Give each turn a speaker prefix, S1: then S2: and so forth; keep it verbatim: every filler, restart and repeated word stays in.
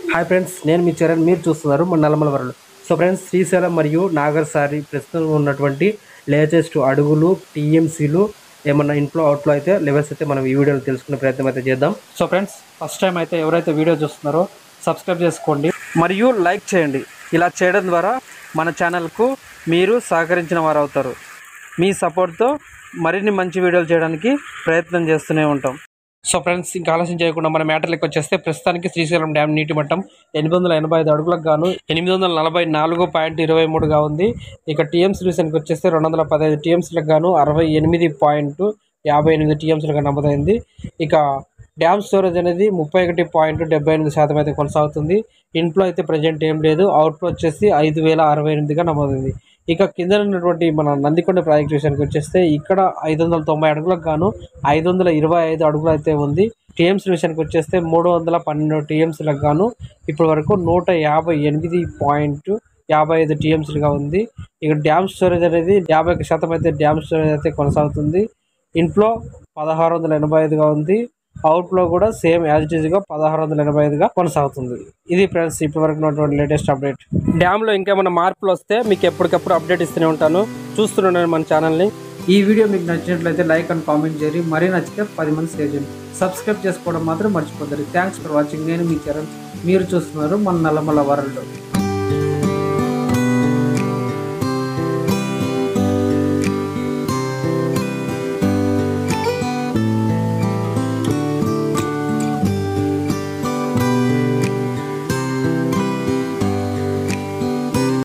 S1: Hi friends, నేను మీ చరణ్. మీరు చూస్తున్నారు మన Nallamala world. So friends, Srisailam మరియు నాగర్సారి ప్రస్తుతం ఉన్నటువంటి లేటెస్ట్ అడుగులు, టీఎంసీలు, ఏమన్నా ఇన్ఫ్లో అవుట్లో అయితే లెవెల్స్ అయితే మనం ఈ వీడియోలో తెలుసుకునే ప్రయత్నం అయితే చేద్దాం. సో ఫ్రెండ్స్, ఫస్ట్ టైం అయితే ఎవరైతే వీడియో చూస్తున్నారో సబ్స్క్రైబ్ చేసుకోండి మరియు లైక్ చేయండి. ఇలా చేయడం ద్వారా మన ఛానల్కు మీరు సహకరించిన వారు అవుతారు. మీ సపోర్ట్తో మరిన్ని మంచి వీడియోలు చేయడానికి ప్రయత్నం చేస్తూనే ఉంటాం. సో ఫ్రెండ్స్, ఇంకా ఆలస్యం చేయకుండా మన మ్యాటర్లకు వచ్చేస్తే ప్రస్తుతానికి శ్రీశైలం డ్యామ్ నీటి మట్టం ఎనిమిది వందల ఎనభై ఐదు అడుగులకు గాను ఎనిమిది వందల నలభై నాలుగు పాయింట్ ఇరవై మూడుగా ఉంది. ఇక టీఎంసీ విషయానికి వచ్చేస్తే రెండు వందల పదహైదు టీఎంసీలకు గాను అరవై ఎనిమిది పాయింట్ యాభై ఎనిమిది టీఎంసీలుగా నమోదైంది. ఇక డ్యామ్ స్టోరేజ్ అనేది ముప్పై ఒకటి పాయింట్ డెబ్బై ఎనిమిది శాతం అయితే కొనసాగుతుంది. ఇన్ఫ్లో అయితే ప్రజెంట్ ఏం లేదు. అవుట్ఫ్లో వచ్చేసి ఐదు వేల అరవై ఎనిమిదిగా నమోదైంది. ఇక కింద ఉన్నటువంటి మన నందికొండ ప్రాజెక్ట్ విషయానికి వచ్చేస్తే ఇక్కడ ఐదు వందల తొంభై అడుగులకు గాను ఐదు వందల ఇరవై ఐదు అడుగులు అయితే ఉంది. టీఎంసీ విషయానికి వచ్చేస్తే మూడు వందల పన్నెండు టీఎంసీలకు గాను ఇప్పటి వరకు నూట యాభై ఎనిమిది పాయింట్ యాభై ఐదు టీఎంసీలుగా ఉంది. ఇక డ్యామ్ స్టోరేజ్ అనేది యాభై ఒక శాతం అయితే డ్యామ్ స్టోరేజ్ అయితే కొనసాగుతుంది. ఇన్ఫ్లో పదహారు వందల ఎనభై ఐదుగా ఉంది. అవుట్ఫ్లో కూడా సేమ్ యాజ్ ఇట్ ఈజ్గా పదహారు వందల ఎనభై ఐదుగా కొనసాగుతుంది. ఇది ఫ్రెండ్స్ ఇప్పటి వరకు ఉన్నటువంటి లేటెస్ట్ అప్డేట్. డ్యామ్లో ఇంకేమైనా మార్పులు వస్తే మీకు ఎప్పటికప్పుడు అప్డేట్ ఇస్తూనే ఉంటాను. చూస్తున్నాను మన ఛానల్ని. ఈ వీడియో మీకు నచ్చినట్లయితే లైక్ అండ్ కామెంట్ చేయండి. మరీ నచ్చితే పది మంది షేర్ చేయండి. సబ్స్క్రైబ్ చేసుకోవడం మాత్రం మర్చిపోతారు. Thanks for watching. నేను మీ చరణ్. మీరు చూస్తున్నారు మన నల్లమల వరల్డ్.